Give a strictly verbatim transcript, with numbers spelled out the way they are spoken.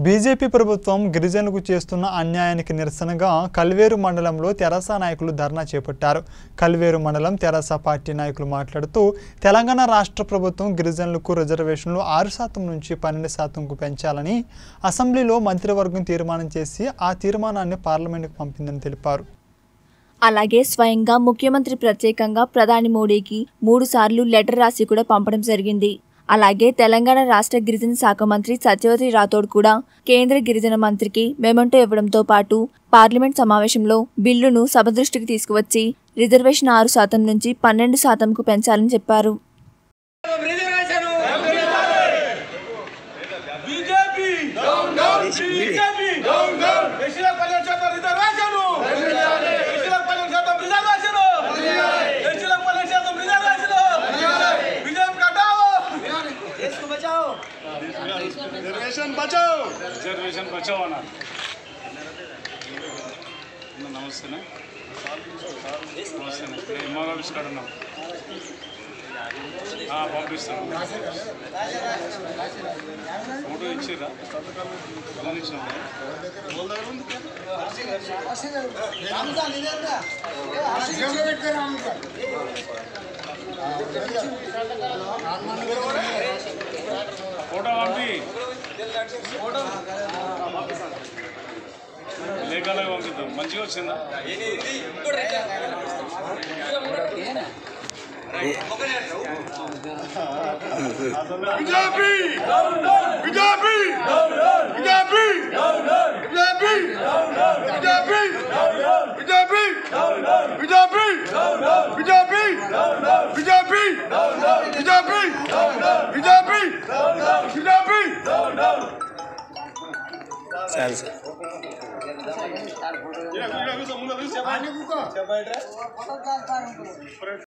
BJP ప్రభుత్వం గిరిజనులకు చేస్తున్న అన్యాయానికి నిరసనగా కల్వేరు మండలంలో తెరాస నాయకులు ధర్నా చేపట్టారు. కల్వేరు మండలం తెరాస పార్టీ నాయకులు మాట్లాడుతూ తెలంగాణ రాష్ట్ర ప్రభుత్వం గిరిజనులకు రిజర్వేషన్లు ఆరు శాతం నుంచి పన్నెండు శాతంకు పెంచాలని అసెంబ్లీలో మంత్రివర్గం తీర్మానం చేసి ఆ తీర్మానాన్ని పార్లమెంటుకు పంపిందని తెలిపారు. అలాగే స్వయంగా ముఖ్యమంత్రి ప్రత్యేకంగా ప్రధాని మోడీకి మూడు సార్లు లెటర్ రాసి కూడా పంపడం జరిగింది. అలాగే తెలంగాణ రాష్ట్ర గిరిజన శాఖ మంత్రి సత్యవతి రాథోడ్ కూడా కేంద్ర గిరిజన మంత్రికి మెమోంటో ఇవ్వడంతో పాటు పార్లమెంట్ సమావేశంలో బిల్లును సభ దృష్టికి తీసుకువచ్చి రిజర్వేషన్ ఆరు శాతం నుంచి పన్నెండు శాతంకు పెంచాలని చెప్పారు. रिजर्वेशन बचाओ रिजर्वेशन बचाओ ना नमस्ते ना नमस्ते इमाम ऑफिस कार्ड ना हाँ पंपिस्ताను फोटो इच्छिरा फोटो पंपि లేఖలకు పంపిద్దాం మంచిగా వచ్చిందా BJP BJP BJP BJP BJP BJP BJP BJP BJP BJP BJP BJP చాలు సార్